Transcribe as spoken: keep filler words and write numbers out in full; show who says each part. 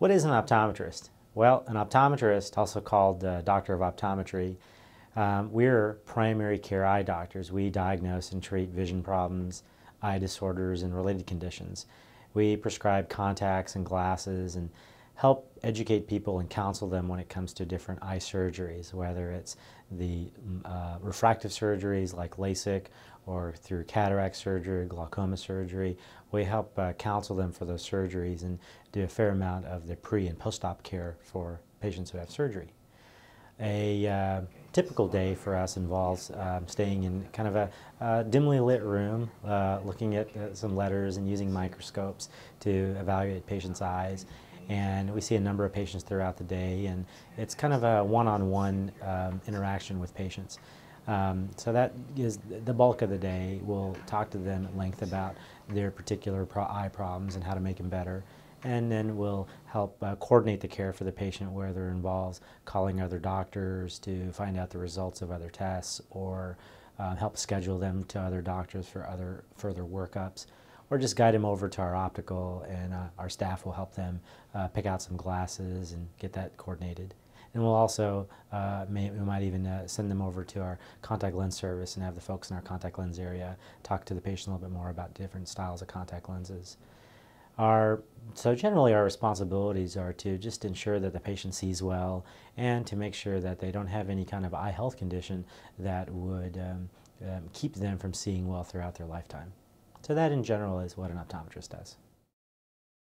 Speaker 1: What is an optometrist? Well, an optometrist, also called uh, doctor of optometry, um, we're primary care eye doctors. We diagnose and treat vision problems, eye disorders, and related conditions. We prescribe contacts and glasses and help educate people and counsel them when it comes to different eye surgeries, whether it's the uh, refractive surgeries like LASIK or through cataract surgery, glaucoma surgery. We help uh, counsel them for those surgeries and do a fair amount of the pre and post-op care for patients who have surgery. A uh, typical day for us involves um, staying in kind of a uh, dimly lit room, uh, looking at uh, some letters and using microscopes to evaluate patients' eyes. And we see a number of patients throughout the day, and it's kind of a one-on-one um, interaction with patients. Um, so that is the bulk of the day. We'll talk to them at length about their particular pro eye problems and how to make them better. And then we'll help uh, coordinate the care for the patient, whether it involves calling other doctors to find out the results of other tests, or uh, help schedule them to other doctors for other further workups, or just guide them over to our optical, and uh, our staff will help them uh, pick out some glasses and get that coordinated. And we'll also, uh, may, we might even uh, send them over to our contact lens service and have the folks in our contact lens area talk to the patient a little bit more about different styles of contact lenses. Our, so generally our responsibilities are to just ensure that the patient sees well and to make sure that they don't have any kind of eye health condition that would um, um, keep them from seeing well throughout their lifetime. So that in general is what an optometrist does.